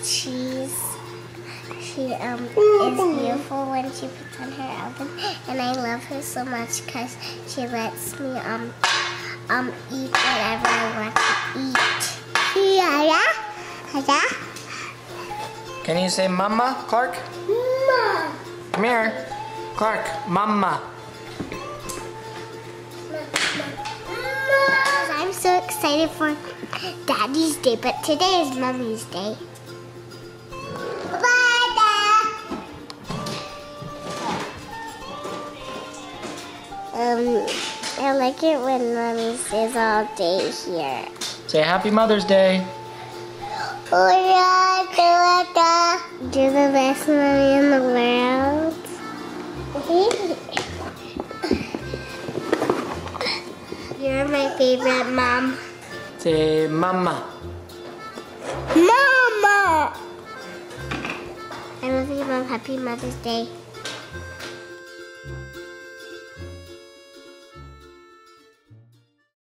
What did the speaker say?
She is beautiful when she puts on her outfit, and I love her so much because she lets me eat whatever I want to eat. Yeah. Can you say mama, Clarke? Mama. Come here. Clarke, mama. I'm so excited for Daddy's Day, but today is Mommy's Day. Bye, Dad. I like it when Mommy stays all day here. Say Happy Mother's Day. You're the best mommy in the world. You're my favorite mom. Say mama. Mama! I love you, Mom. Happy Mother's Day.